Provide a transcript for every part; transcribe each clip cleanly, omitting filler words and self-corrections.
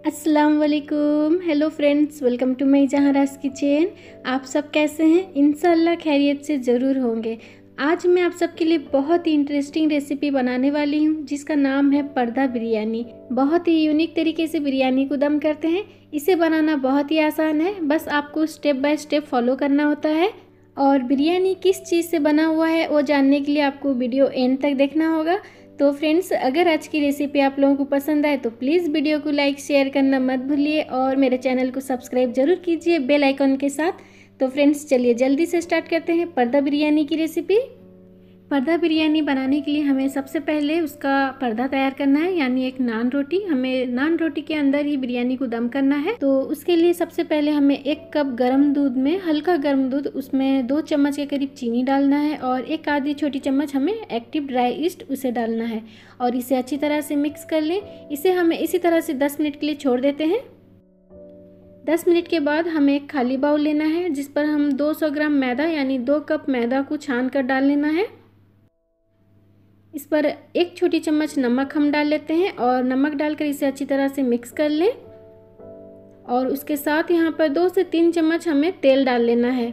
अस्सलाम वालेकुम। Hello friends, welcome to my जहारास किचन। आप सब कैसे हैं? इंशाल्लाह खैरियत से ज़रूर होंगे। आज मैं आप सबके लिए बहुत ही इंटरेस्टिंग रेसिपी बनाने वाली हूं, जिसका नाम है पर्दा बिरयानी। बहुत ही यूनिक तरीके से बिरयानी को दम करते हैं। इसे बनाना बहुत ही आसान है, बस आपको स्टेप बाय स्टेप फॉलो करना होता है। और बिरयानी किस चीज़ से बना हुआ है वो जानने के लिए आपको वीडियो एंड तक देखना होगा। तो फ्रेंड्स, अगर आज की रेसिपी आप लोगों को पसंद आए तो प्लीज़ वीडियो को लाइक शेयर करना मत भूलिए और मेरे चैनल को सब्सक्राइब जरूर कीजिए बेल आइकन के साथ। तो फ्रेंड्स, चलिए जल्दी से स्टार्ट करते हैं पर्दा बिरयानी की रेसिपी। पर्दा बिरयानी बनाने के लिए हमें सबसे पहले उसका पर्दा तैयार करना है, यानी एक नान रोटी। हमें नान रोटी के अंदर ही बिरयानी को दम करना है। तो उसके लिए सबसे पहले हमें 1 कप गर्म दूध में, हल्का गर्म दूध, उसमें 2 चम्मच के करीब चीनी डालना है और 1 आधी छोटी चम्मच हमें एक्टिव ड्राई ईस्ट उसे डालना है और इसे अच्छी तरह से मिक्स कर लें। इसे हमें इसी तरह से 10 मिनट के लिए छोड़ देते हैं। 10 मिनट के बाद हमें एक खाली बाउल लेना है, जिस पर हम 200 ग्राम मैदा यानी 2 कप मैदा को छान कर डाल लेना है। इस पर 1 छोटी चम्मच नमक हम डाल लेते हैं और नमक डालकर इसे अच्छी तरह से मिक्स कर लें। और उसके साथ यहाँ पर 2 से 3 चम्मच हमें तेल डाल लेना है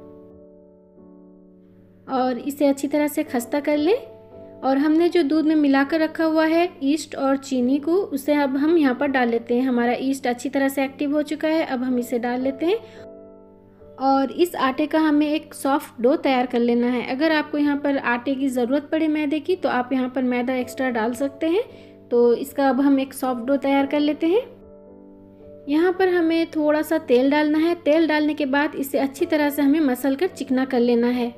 और इसे अच्छी तरह से खस्ता कर लें। और हमने जो दूध में मिलाकर रखा हुआ है ईस्ट और चीनी को, उसे अब हम यहाँ पर डाल लेते हैं। हमारा ईस्ट अच्छी तरह से एक्टिव हो चुका है, अब हम इसे डाल लेते हैं। और इस आटे का हमें एक सॉफ्ट डो तैयार कर लेना है। अगर आपको यहाँ पर आटे की ज़रूरत पड़े मैदे की, तो आप यहाँ पर मैदा एक्स्ट्रा डाल सकते हैं। तो इसका अब हम एक सॉफ्ट डो तैयार कर लेते हैं। यहाँ पर हमें थोड़ा सा तेल डालना है। तेल डालने के बाद इसे अच्छी तरह से हमें मसल कर चिकना कर लेना है।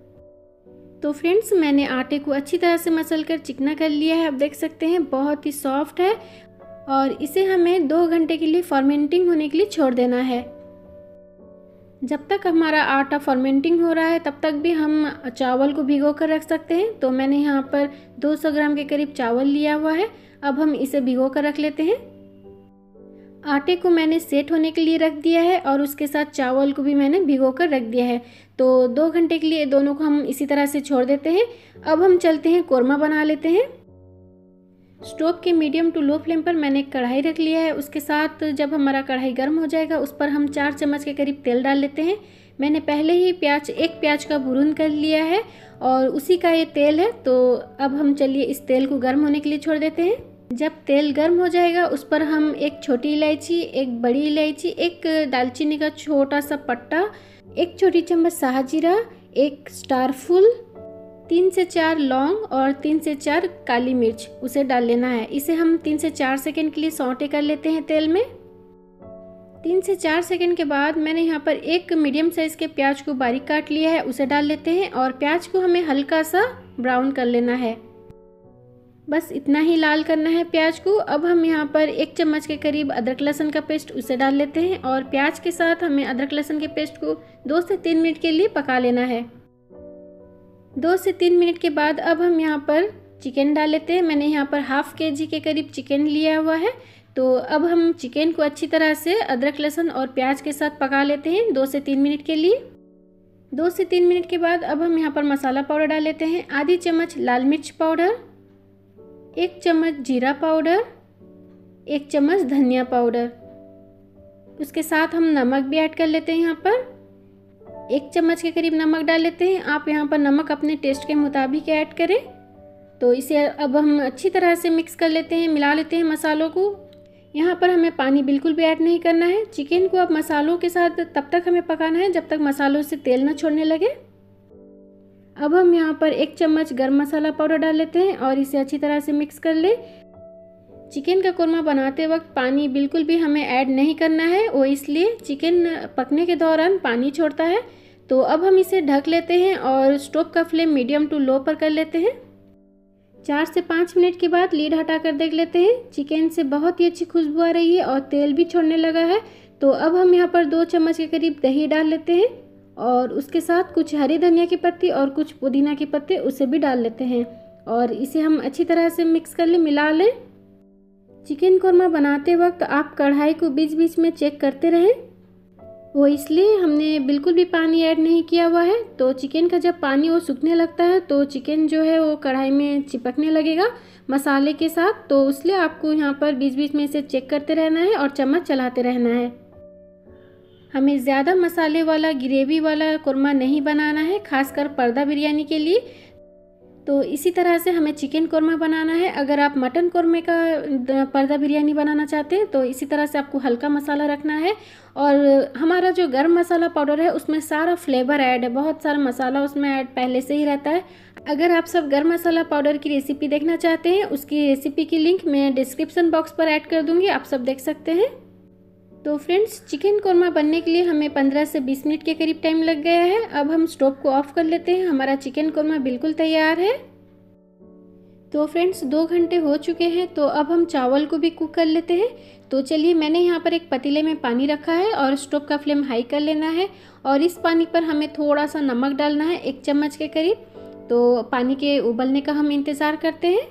तो फ्रेंड्स, मैंने आटे को अच्छी तरह से मसल कर चिकना कर लिया है। आप देख सकते हैं बहुत ही सॉफ्ट है और इसे हमें 2 घंटे के लिए फर्मेंटिंग होने के लिए छोड़ देना है। जब तक हमारा आटा फर्मेंटिंग हो रहा है तब तक भी हम चावल को भिगो कर रख सकते हैं। तो मैंने यहाँ पर 200 ग्राम के करीब चावल लिया हुआ है। अब हम इसे भिगो कर रख लेते हैं। आटे को मैंने सेट होने के लिए रख दिया है और उसके साथ चावल को भी मैंने भिगो कर रख दिया है। तो 2 घंटे के लिए दोनों को हम इसी तरह से छोड़ देते हैं। अब हम चलते हैं कोरमा बना लेते हैं। स्टोव के मीडियम टू लो फ्लेम पर मैंने एक कढ़ाई रख लिया है। उसके साथ जब हमारा कढ़ाई गर्म हो जाएगा उस पर हम 4 चम्मच के करीब तेल डाल लेते हैं। मैंने पहले ही एक प्याज का भून कर लिया है और उसी का ये तेल है। तो अब हम चलिए इस तेल को गर्म होने के लिए छोड़ देते हैं। जब तेल गर्म हो जाएगा उस पर हम 1 छोटी इलायची, 1 बड़ी इलायची, 1 दालचीनी का छोटा सा पट्टा, 1 छोटी चम्मच साहजीरा, 1 स्टार फूल, 3 से 4 लौंग और 3 से 4 काली मिर्च उसे डाल लेना है। इसे हम 3 से 4 सेकंड के लिए सौटे कर लेते हैं तेल में। 3 से 4 सेकंड के बाद मैंने यहाँ पर 1 मीडियम साइज के प्याज को बारीक काट लिया है, उसे डाल लेते हैं और प्याज को हमें हल्का सा ब्राउन कर लेना है। बस इतना ही लाल करना है प्याज को। अब हम यहाँ पर 1 चम्मच के करीब अदरक लहसुन का पेस्ट उसे डाल लेते हैं और प्याज के साथ हमें अदरक लहसुन के पेस्ट को 2 से 3 मिनट के लिए पका लेना है। 2 से 3 मिनट के बाद अब हम यहाँ पर चिकन डाल लेते हैं। मैंने यहाँ पर ½ kg के करीब चिकन लिया हुआ है। तो अब हम चिकन को अच्छी तरह से अदरक लहसुन और प्याज के साथ पका लेते हैं 2 से 3 मिनट के लिए। 2 से 3 मिनट के बाद अब हम यहाँ पर मसाला पाउडर डाल लेते हैं। आधी चम्मच लाल मिर्च पाउडर, 1 चम्मच जीरा पाउडर, 1 चम्मच धनिया पाउडर। उसके साथ हम नमक भी ऐड कर लेते हैं। यहाँ पर 1 चम्मच के करीब नमक डाल लेते हैं। आप यहाँ पर नमक अपने टेस्ट के मुताबिक ऐड करें। तो इसे अब हम अच्छी तरह से मिक्स कर लेते हैं, मिला लेते हैं मसालों को। यहाँ पर हमें पानी बिल्कुल भी ऐड नहीं करना है। चिकन को अब मसालों के साथ तब तक हमें पकाना है जब तक मसालों से तेल न छोड़ने लगे। अब हम यहाँ पर 1 चम्मच गरम मसाला पाउडर डाल लेते हैं और इसे अच्छी तरह से मिक्स कर ले। चिकन का कोरमा बनाते वक्त पानी बिल्कुल भी हमें ऐड नहीं करना है, वो इसलिए चिकन पकने के दौरान पानी छोड़ता है। तो अब हम इसे ढक लेते हैं और स्टोव का फ्लेम मीडियम टू लो पर कर लेते हैं। 4 से 5 मिनट के बाद लीड हटाकर देख लेते हैं। चिकन से बहुत ही अच्छी खुशबू आ रही है और तेल भी छोड़ने लगा है। तो अब हम यहाँ पर 2 चम्मच के करीब दही डाल लेते हैं और उसके साथ कुछ हरी धनिया की पत्ती और कुछ पुदीना के पत्ते उसे भी डाल लेते हैं और इसे हम अच्छी तरह से मिक्स कर ले, मिला लें। चिकन कोरमा बनाते वक्त आप कढ़ाई को बीच बीच में चेक करते रहें। वो इसलिए हमने बिल्कुल भी पानी ऐड नहीं किया हुआ है। तो चिकन का जब पानी वो सूखने लगता है तो चिकन जो है वो कढ़ाई में चिपकने लगेगा मसाले के साथ। तो इसलिए आपको यहाँ पर बीच बीच में इसे चेक करते रहना है और चम्मच चलाते रहना है। हमें ज़्यादा मसाले वाला ग्रेवी वाला कुरमा नहीं बनाना है, खासकर पर्दा बिरयानी के लिए। तो इसी तरह से हमें चिकन कुरमा बनाना है। अगर आप मटन कुरमे का पर्दा बिरयानी बनाना चाहते हैं तो इसी तरह से आपको हल्का मसाला रखना है। और हमारा जो गरम मसाला पाउडर है उसमें सारा फ्लेवर ऐड है, बहुत सारा मसाला उसमें ऐड पहले से ही रहता है। अगर आप सब गरम मसाला पाउडर की रेसिपी देखना चाहते हैं, उसकी रेसिपी की लिंक मैं डिस्क्रिप्शन बॉक्स पर ऐड कर दूँगी, आप सब देख सकते हैं। तो फ्रेंड्स, चिकन कोरमा बनने के लिए हमें 15 से 20 मिनट के करीब टाइम लग गया है। अब हम स्टोव को ऑफ कर लेते हैं। हमारा चिकन कोरमा बिल्कुल तैयार है। तो फ्रेंड्स, 2 घंटे हो चुके हैं। तो अब हम चावल को भी कुक कर लेते हैं। तो चलिए, मैंने यहाँ पर एक पतीले में पानी रखा है और स्टोव का फ्लेम हाई कर लेना है। और इस पानी पर हमें थोड़ा सा नमक डालना है, 1 चम्मच के करीब। तो पानी के उबलने का हम इंतज़ार करते हैं।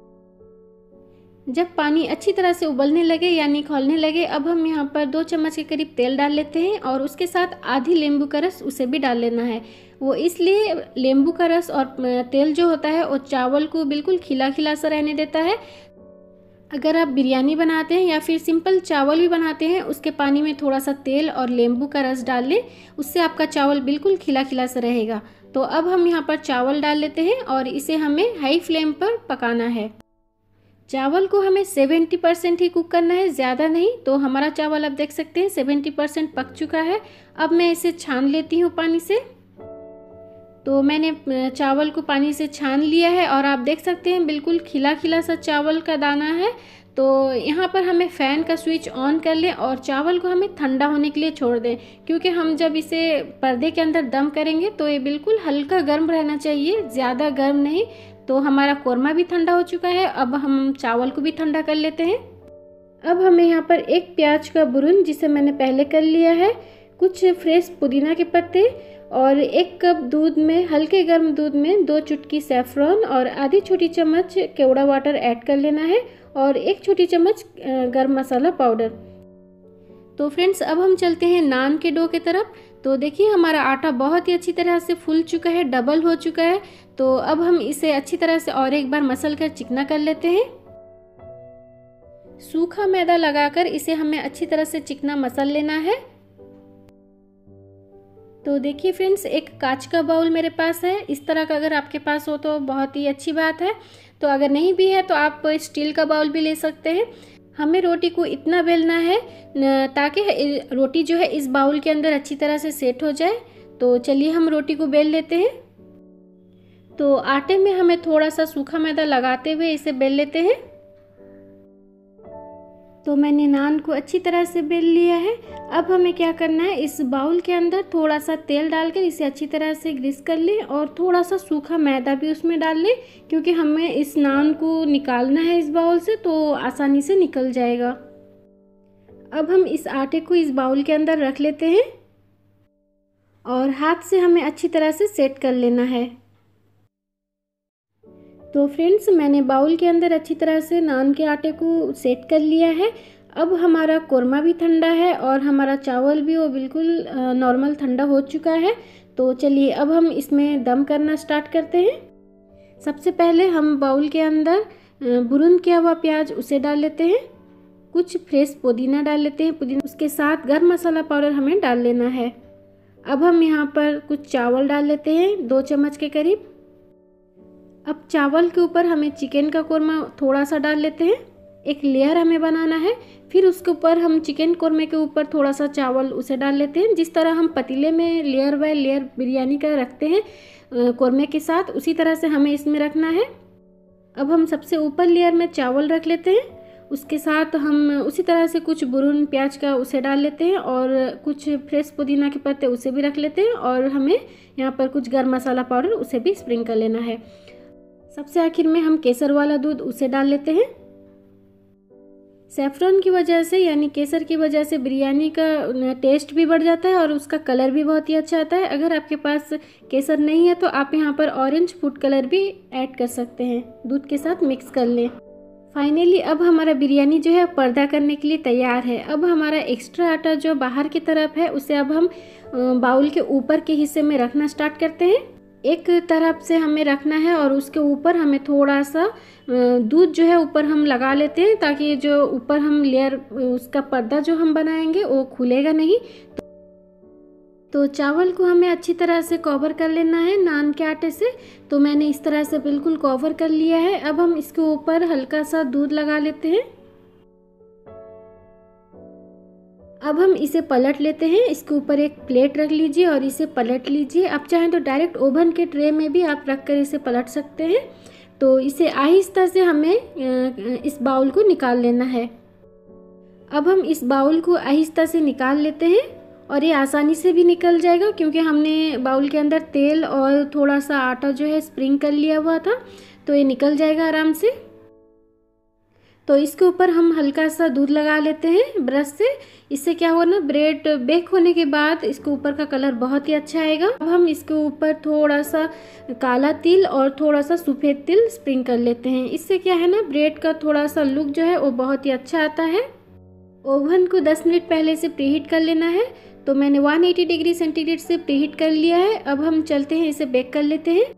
जब पानी अच्छी तरह से उबलने लगे यानी खौलने लगे, अब हम यहाँ पर 2 चम्मच के करीब तेल डाल लेते हैं और उसके साथ आधी नींबू का रस उसे भी डाल लेना है। वो इसलिए नींबू का रस और तेल जो होता है वो चावल को बिल्कुल खिला खिला सा रहने देता है। अगर आप बिरयानी बनाते हैं या फिर सिंपल चावल भी बनाते हैं, उसके पानी में थोड़ा सा तेल और नींबू का रस डाल लें, उससे आपका चावल बिल्कुल खिला खिला सा रहेगा। तो अब हम यहाँ पर चावल डाल लेते हैं और इसे हमें हाई फ्लेम पर पकाना है। चावल को हमें 70% ही कुक करना है, ज़्यादा नहीं। तो हमारा चावल आप देख सकते हैं 70% पक चुका है। अब मैं इसे छान लेती हूँ पानी से। तो मैंने चावल को पानी से छान लिया है और आप देख सकते हैं बिल्कुल खिला खिला सा चावल का दाना है। तो यहाँ पर हमें फ़ैन का स्विच ऑन कर लें और चावल को हमें ठंडा होने के लिए छोड़ दें, क्योंकि हम जब इसे पर्दे के अंदर दम करेंगे तो ये बिल्कुल हल्का गर्म रहना चाहिए, ज़्यादा गर्म नहीं। तो हमारा कोरमा भी ठंडा हो चुका है। अब हम चावल को भी ठंडा कर लेते हैं। अब हमें यहाँ पर 1 प्याज का बुरुन, जिसे मैंने पहले कर लिया है, कुछ फ्रेश पुदीना के पत्ते और 1 कप दूध में, हल्के गर्म दूध में 2 चुटकी सैफरन और आधी छोटी चम्मच केवड़ा वाटर ऐड कर लेना है और 1 छोटी चम्मच गरम मसाला पाउडर। तो फ्रेंड्स, अब हम चलते हैं नान के डो की तरफ। तो देखिए, हमारा आटा बहुत ही अच्छी तरह से फूल चुका है, डबल हो चुका है। तो अब हम इसे अच्छी तरह से और एक बार मसल कर चिकना कर लेते हैं। सूखा मैदा लगाकर इसे हमें अच्छी तरह से चिकना मसल लेना है। तो देखिए फ्रेंड्स, एक कांच का बाउल मेरे पास है। इस तरह का अगर आपके पास हो तो बहुत ही अच्छी बात है। तो अगर नहीं भी है तो आप स्टील का बाउल भी ले सकते हैं। हमें रोटी को इतना बेलना है ताकि रोटी जो है इस बाउल के अंदर अच्छी तरह से सेट हो जाए। तो चलिए, हम रोटी को बेल लेते हैं। तो आटे में हमें थोड़ा सा सूखा मैदा लगाते हुए इसे बेल लेते हैं। तो मैंने नान को अच्छी तरह से बेल लिया है। अब हमें क्या करना है, इस बाउल के अंदर थोड़ा सा तेल डालकर इसे अच्छी तरह से ग्रीस कर लें और थोड़ा सा सूखा मैदा भी उसमें डाल लें, क्योंकि हमें इस नान को निकालना है इस बाउल से, तो आसानी से निकल जाएगा। अब हम इस आटे को इस बाउल के अंदर रख लेते हैं और हाथ से हमें अच्छी तरह से सेट कर लेना है। तो फ्रेंड्स, मैंने बाउल के अंदर अच्छी तरह से नान के आटे को सेट कर लिया है। अब हमारा कोरमा भी ठंडा है और हमारा चावल भी वो बिल्कुल नॉर्मल ठंडा हो चुका है। तो चलिए, अब हम इसमें दम करना स्टार्ट करते हैं। सबसे पहले हम बाउल के अंदर बुरुन किया हुआ प्याज उसे डाल लेते हैं। कुछ फ्रेश पुदीना डाल लेते हैं, पुदीना, उसके साथ गरम मसाला पाउडर हमें डाल लेना है। अब हम यहाँ पर कुछ चावल डाल लेते हैं, 2 चम्मच के करीब। अब चावल के ऊपर हमें चिकन का कोरमा थोड़ा सा डाल लेते हैं, एक लेयर हमें बनाना है। फिर उसके ऊपर हम चिकन कोरमे के ऊपर थोड़ा सा चावल उसे डाल लेते हैं। जिस तरह हम पतीले में लेयर बाय लेयर बिरयानी का रखते हैं कोरमे के साथ, उसी तरह से हमें इसमें रखना है। अब हम सबसे ऊपर लेयर में चावल रख लेते हैं, उसके साथ हम उसी तरह से कुछ बुरुन प्याज का उसे डाल लेते हैं और कुछ फ्रेश पुदीना के पत्ते उसे भी रख लेते हैं और हमें यहाँ पर कुछ गरम मसाला पाउडर उसे भी स्प्रिंग कर लेना है। सबसे आखिर में हम केसर वाला दूध उसे डाल लेते हैं। सैफरन की वजह से यानी केसर की वजह से बिरयानी का टेस्ट भी बढ़ जाता है और उसका कलर भी बहुत ही अच्छा आता है। अगर आपके पास केसर नहीं है तो आप यहाँ पर ऑरेंज फूड कलर भी ऐड कर सकते हैं, दूध के साथ मिक्स कर लें। फाइनली अब हमारा बिरयानी जो है पर्दा करने के लिए तैयार है। अब हमारा एक्स्ट्रा आटा जो बाहर की तरफ है उसे अब हम बाउल के ऊपर के हिस्से में रखना स्टार्ट करते हैं। एक तरफ से हमें रखना है और उसके ऊपर हमें थोड़ा सा दूध जो है ऊपर हम लगा लेते हैं, ताकि जो ऊपर हम लेयर उसका पर्दा जो हम बनाएंगे वो खुलेगा नहीं। तो चावल को हमें अच्छी तरह से कवर कर लेना है नान के आटे से। तो मैंने इस तरह से बिल्कुल कवर कर लिया है। अब हम इसके ऊपर हल्का सा दूध लगा लेते हैं। अब हम इसे पलट लेते हैं। इसके ऊपर एक प्लेट रख लीजिए और इसे पलट लीजिए। आप चाहें तो डायरेक्ट ओवन के ट्रे में भी आप रख कर इसे पलट सकते हैं। तो इसे आहिस्ता से हमें इस बाउल को निकाल लेना है। अब हम इस बाउल को आहिस्ता से निकाल लेते हैं और ये आसानी से भी निकल जाएगा, क्योंकि हमने बाउल के अंदर तेल और थोड़ा सा आटा जो है स्प्रिंग कर लिया हुआ था। तो ये निकल जाएगा आराम से। तो इसके ऊपर हम हल्का सा दूध लगा लेते हैं ब्रश से। इससे क्या होगा ना, ब्रेड बेक होने के बाद इसके ऊपर का कलर बहुत ही अच्छा आएगा। अब हम इसके ऊपर थोड़ा सा काला तिल और थोड़ा सा सफ़ेद तिल स्प्रिंग कर लेते हैं। इससे क्या है ना, ब्रेड का थोड़ा सा लुक जो है वो बहुत ही अच्छा आता है। ओवन को 10 मिनट पहले से प्रीहीट कर लेना है। तो मैंने 180 डिग्री सेंटीग्रेड से प्रीहीट कर लिया है। अब हम चलते हैं इसे बेक कर लेते हैं।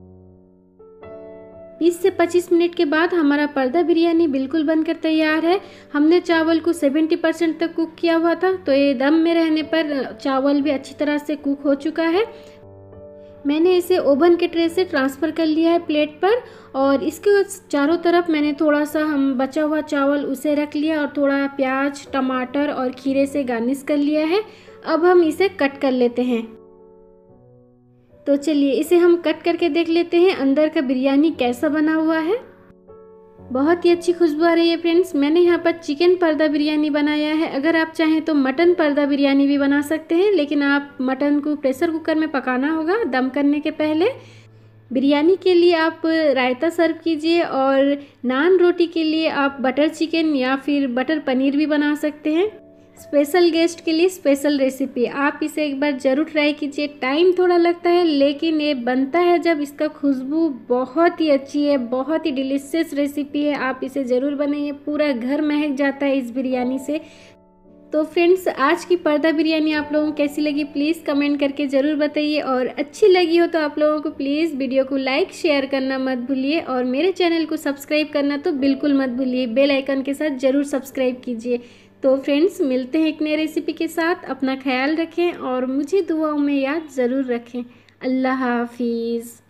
20 से 25 मिनट के बाद हमारा पर्दा बिरयानी बिल्कुल बनकर तैयार है। हमने चावल को 70% तक कुक किया हुआ था, तो ये दम में रहने पर चावल भी अच्छी तरह से कुक हो चुका है। मैंने इसे ओवन के ट्रे से ट्रांसफ़र कर लिया है प्लेट पर, और इसके चारों तरफ मैंने थोड़ा सा हम बचा हुआ चावल उसे रख लिया और थोड़ा प्याज, टमाटर और खीरे से गार्निश कर लिया है। अब हम इसे कट कर लेते हैं। तो चलिए इसे हम कट करके देख लेते हैं अंदर का बिरयानी कैसा बना हुआ है। बहुत ही अच्छी खुशबू आ रही है फ्रेंड्स। मैंने यहाँ पर चिकन पर्दा बिरयानी बनाया है। अगर आप चाहें तो मटन पर्दा बिरयानी भी बना सकते हैं, लेकिन आप मटन को प्रेशर कुकर में पकाना होगा दम करने के पहले। बिरयानी के लिए आप रायता सर्व कीजिए, और नान रोटी के लिए आप बटर चिकन या फिर बटर पनीर भी बना सकते हैं। स्पेशल गेस्ट के लिए स्पेशल रेसिपी, आप इसे एक बार ज़रूर ट्राई कीजिए। टाइम थोड़ा लगता है, लेकिन ये बनता है जब इसका खुशबू बहुत ही अच्छी है। बहुत ही डिलीशियस रेसिपी है, आप इसे ज़रूर बनाइए। पूरा घर महक जाता है इस बिरयानी से। तो फ्रेंड्स, आज की पर्दा बिरयानी आप लोगों को कैसी लगी प्लीज़ कमेंट करके ज़रूर बताइए, और अच्छी लगी हो तो आप लोगों को प्लीज़ वीडियो को लाइक शेयर करना मत भूलिए, और मेरे चैनल को सब्सक्राइब करना तो बिल्कुल मत भूलिए। बेल आइकन के साथ ज़रूर सब्सक्राइब कीजिए। तो फ्रेंड्स, मिलते हैं एक नई रेसिपी के साथ। अपना ख्याल रखें और मुझे दुआओं में याद ज़रूर रखें। अल्लाह हाफिज़।